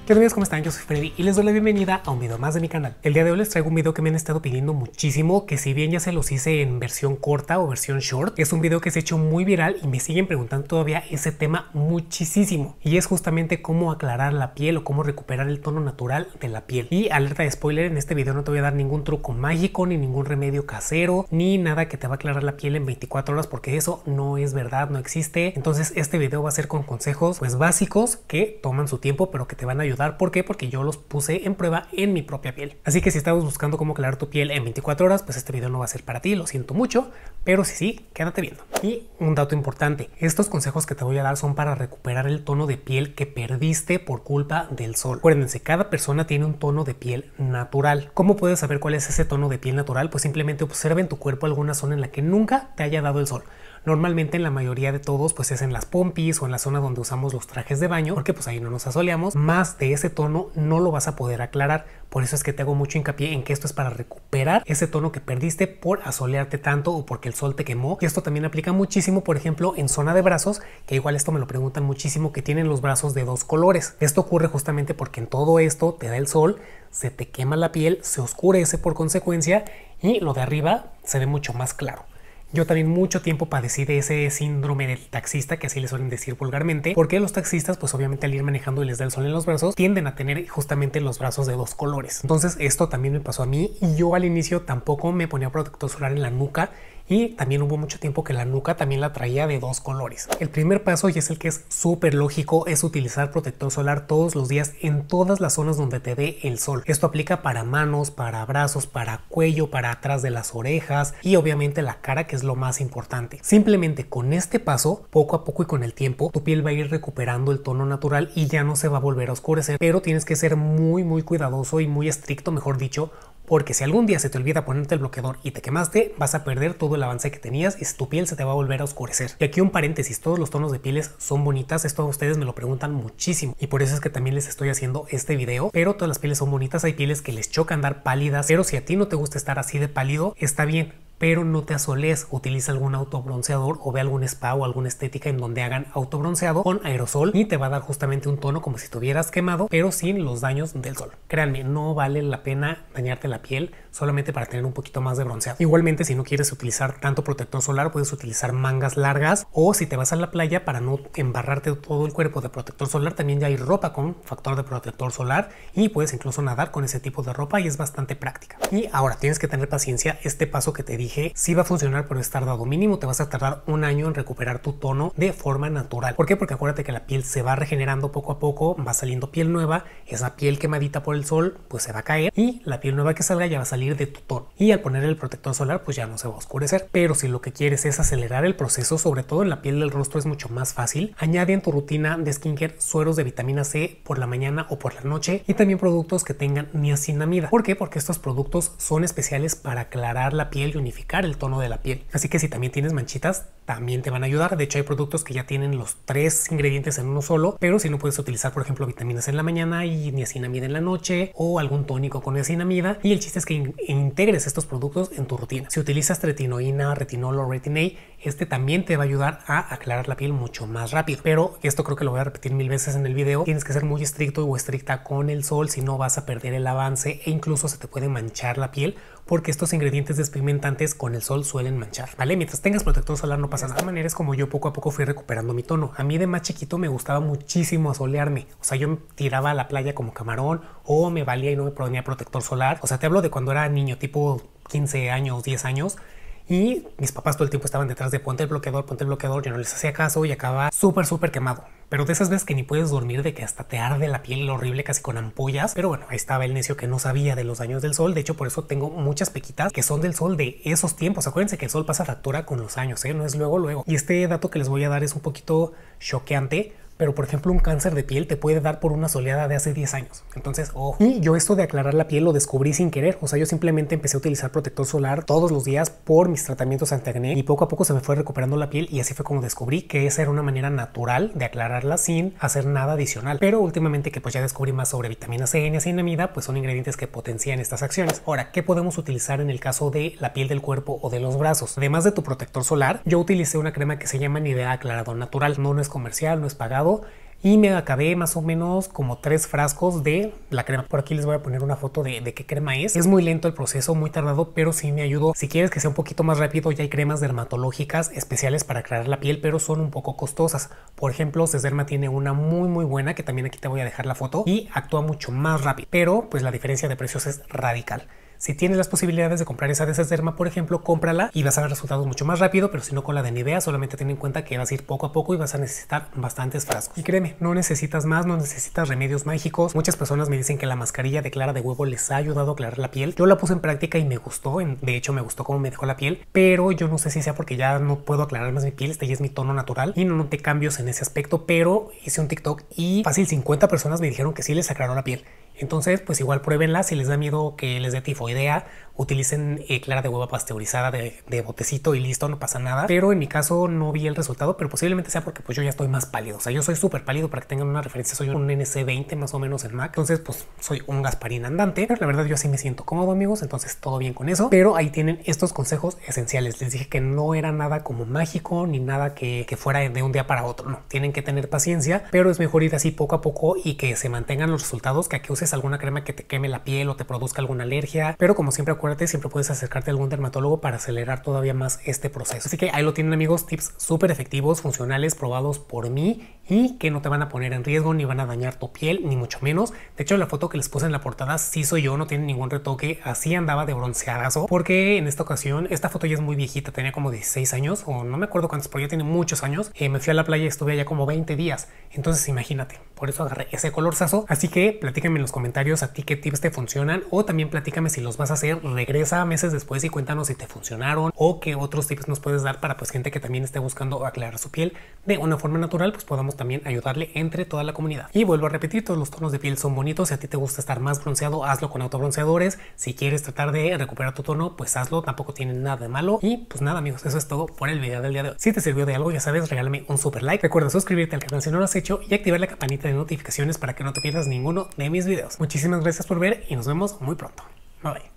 ¿Qué onda amigos? ¿Cómo están? Yo soy Freddy y les doy la bienvenida a un video más de mi canal. El día de hoy les traigo un video que me han estado pidiendo muchísimo, que si bien ya se los hice en versión corta o versión short, es un video que se ha hecho muy viral y me siguen preguntando todavía ese tema muchísimo. Y es justamente cómo aclarar la piel o cómo recuperar el tono natural de la piel. Y alerta de spoiler, en este video no te voy a dar ningún truco mágico, ni ningún remedio casero, ni nada que te va a aclarar la piel en 24 horas, porque eso no es verdad, no existe. Entonces este video va a ser con consejos pues básicos que toman su tiempo, pero que te van a ayudar. ¿Por qué? Porque yo los puse en prueba en mi propia piel. Así que si estabas buscando cómo aclarar tu piel en 24 horas, pues este video no va a ser para ti, lo siento mucho, pero si sí, quédate viendo. Y un dato importante, estos consejos que te voy a dar son para recuperar el tono de piel que perdiste por culpa del sol. Acuérdense, cada persona tiene un tono de piel natural. ¿Cómo puedes saber cuál es ese tono de piel natural? Pues simplemente observa en tu cuerpo alguna zona en la que nunca te haya dado el sol. Normalmente en la mayoría de todos pues es en las pompis o en la zona donde usamos los trajes de baño, porque pues ahí no nos asoleamos. Más de ese tono no lo vas a poder aclarar. Por eso es que te hago mucho hincapié en que esto es para recuperar ese tono que perdiste por asolearte tanto o porque el sol te quemó. Y esto también aplica muchísimo, por ejemplo, en zona de brazos, que igual esto me lo preguntan muchísimo, que tienen los brazos de dos colores. Esto ocurre justamente porque en todo esto te da el sol, se te quema la piel, se oscurece por consecuencia y lo de arriba se ve mucho más claro. Yo también mucho tiempo padecí de ese síndrome del taxista, que así le suelen decir vulgarmente, porque los taxistas pues obviamente al ir manejando y les da el sol en los brazos, tienden a tener justamente los brazos de dos colores. Entonces esto también me pasó a mí y yo al inicio tampoco me ponía protector solar en la nuca. Y también hubo mucho tiempo que la nuca también la traía de dos colores. El primer paso, y es el que es súper lógico, es utilizar protector solar todos los días en todas las zonas donde te dé el sol. Esto aplica para manos, para brazos, para cuello, para atrás de las orejas y obviamente la cara, que es lo más importante. Simplemente con este paso, poco a poco y con el tiempo, tu piel va a ir recuperando el tono natural y ya no se va a volver a oscurecer. Pero tienes que ser muy cuidadoso y muy estricto, mejor dicho, porque si algún día se te olvida ponerte el bloqueador y te quemaste, vas a perder todo el avance que tenías y tu piel se te va a volver a oscurecer. Y aquí un paréntesis, todos los tonos de pieles son bonitas, esto a ustedes me lo preguntan muchísimo y por eso es que también les estoy haciendo este video, pero todas las pieles son bonitas, hay pieles que les choca andar pálidas, pero si a ti no te gusta estar así de pálido, está bien. Pero no te asoles, utiliza algún autobronceador o ve algún spa o alguna estética en donde hagan autobronceado con aerosol y te va a dar justamente un tono como si estuvieras quemado, pero sin los daños del sol. Créanme, no vale la pena dañarte la piel solamente para tener un poquito más de bronceado. Igualmente, si no quieres utilizar tanto protector solar, puedes utilizar mangas largas, o si te vas a la playa, para no embarrarte todo el cuerpo de protector solar, también ya hay ropa con factor de protector solar y puedes incluso nadar con ese tipo de ropa y es bastante práctica. Y ahora tienes que tener paciencia, este paso que te dije sí va a funcionar, pero es tardado. Mínimo te vas a tardar un año en recuperar tu tono de forma natural. ¿Por qué? Porque acuérdate que la piel se va regenerando poco a poco, va saliendo piel nueva, esa piel quemadita por el sol pues se va a caer y la piel nueva que salga ya va a salir de tu tono. Y al poner el protector solar pues ya no se va a oscurecer. Pero si lo que quieres es acelerar el proceso, sobre todo en la piel del rostro es mucho más fácil. Añade en tu rutina de skincare sueros de vitamina C por la mañana o por la noche y también productos que tengan niacinamida. ¿Por qué? Porque estos productos son especiales para aclarar la piel y unificar el tono de la piel. Así que si también tienes manchitas, también te van a ayudar. De hecho, hay productos que ya tienen los tres ingredientes en uno solo, pero si no puedes utilizar, por ejemplo, vitaminas en la mañana y niacinamida en la noche o algún tónico con niacinamida. Y el chiste es que integres estos productos en tu rutina. Si utilizas tretinoína, retinol o retin-A, este también te va a ayudar a aclarar la piel mucho más rápido. Pero esto creo que lo voy a repetir 1000 veces en el video. Tienes que ser muy estricto o estricta con el sol, si no vas a perder el avance e incluso se te puede manchar la piel, porque estos ingredientes despigmentantes con el sol suelen manchar, ¿vale? Mientras tengas protector solar no pasa nada. De esta manera es como yo poco a poco fui recuperando mi tono. A mí de más chiquito me gustaba muchísimo asolearme. O sea, yo me tiraba a la playa como camarón o me valía y no me ponía protector solar. O sea, te hablo de cuando era niño, tipo 15 años, 10 años. Y mis papás todo el tiempo estaban detrás de ponte el bloqueador, yo no les hacía caso y acababa súper quemado. Pero de esas veces que ni puedes dormir, de que hasta te arde la piel horrible, casi con ampollas. Pero bueno, ahí estaba el necio que no sabía de los daños del sol. De hecho, por eso tengo muchas pequitas que son del sol de esos tiempos. Acuérdense que el sol pasa factura con los años, no es luego. Y este dato que les voy a dar es un poquito choqueante, pero por ejemplo un cáncer de piel te puede dar por una soleada de hace 10 años. Entonces, ojo. Y yo esto de aclarar la piel lo descubrí sin querer. O sea, yo simplemente empecé a utilizar protector solar todos los días por mis tratamientos antiacné y poco a poco se me fue recuperando la piel y así fue como descubrí que esa era una manera natural de aclararla sin hacer nada adicional. Pero últimamente que pues ya descubrí más sobre vitamina C y niacinamida, pues son ingredientes que potencian estas acciones. Ahora, ¿qué podemos utilizar en el caso de la piel del cuerpo o de los brazos? Además de tu protector solar, yo utilicé una crema que se llama Nivea Aclarado Natural. No es comercial, no es pagado. y me acabé más o menos como 3 frascos de la crema. Por aquí les voy a poner una foto de qué crema es. Es muy lento el proceso, muy tardado, pero sí me ayudó. Si quieres que sea un poquito más rápido, ya hay cremas dermatológicas especiales para aclarar la piel, pero son un poco costosas. Por ejemplo, Sesderma tiene una muy buena, que también aquí te voy a dejar la foto, y actúa mucho más rápido, pero pues la diferencia de precios es radical. Si tienes las posibilidades de comprar esa de Sesderma, por ejemplo, cómprala y vas a ver resultados mucho más rápido, pero si no con la de Nivea, solamente ten en cuenta que vas a ir poco a poco y vas a necesitar bastantes frascos. Y créeme, no necesitas más, no necesitas remedios mágicos. Muchas personas me dicen que la mascarilla de clara de huevo les ha ayudado a aclarar la piel. Yo la puse en práctica y me gustó, de hecho me gustó cómo me dejó la piel, pero yo no sé si sea porque ya no puedo aclarar más mi piel, este ya es mi tono natural y no noté cambios en ese aspecto, pero hice un TikTok y fácil 50 personas me dijeron que sí les aclaró la piel. Entonces, pues igual pruébenla. Si les da miedo que les dé tifoidea, utilicen clara de hueva pasteurizada de botecito y listo, no pasa nada. Pero en mi caso no vi el resultado, pero posiblemente sea porque pues yo ya estoy más pálido. O sea, yo soy súper pálido, para que tengan una referencia, soy un NC20 más o menos en MAC. Entonces, pues soy un Gasparín andante. Pero la verdad yo así me siento cómodo, amigos, entonces todo bien con eso. Pero ahí tienen estos consejos esenciales. Les dije que no era nada como mágico ni nada que fuera de un día para otro. No, tienen que tener paciencia, pero es mejor ir así poco a poco y que se mantengan los resultados que a que uses alguna crema que te queme la piel o te produzca alguna alergia. Pero como siempre, acuérdate, siempre puedes acercarte a algún dermatólogo para acelerar todavía más este proceso. Así que ahí lo tienen, amigos, tips súper efectivos, funcionales, probados por mí y que no te van a poner en riesgo ni van a dañar tu piel, ni mucho menos. De hecho, la foto que les puse en la portada sí soy yo, no tiene ningún retoque, así andaba de bronceadazo, porque en esta ocasión, esta foto ya es muy viejita, tenía como 16 años o no me acuerdo cuántos, pero ya tiene muchos años. Me fui a la playa y estuve allá como 20 días, entonces imagínate, por eso agarré ese colorzazo. Así que platícame en los comentarios a ti qué tips te funcionan, o también platícame si los vas a hacer, regresa meses después y cuéntanos si te funcionaron o qué otros tips nos puedes dar para pues gente que también esté buscando aclarar su piel de una forma natural, pues podamos también ayudarle entre toda la comunidad. Y vuelvo a repetir, todos los tonos de piel son bonitos. Si a ti te gusta estar más bronceado, hazlo con autobronceadores. Si quieres tratar de recuperar tu tono, pues hazlo, tampoco tiene nada de malo. Y pues nada, amigos, eso es todo por el video del día de hoy. Si te sirvió de algo, ya sabes, regálame un super like, recuerda suscribirte al canal si no lo has hecho y activar la campanita de notificaciones para que no te pierdas ninguno de mis videos. Muchísimas gracias por ver y nos vemos muy pronto. Bye bye.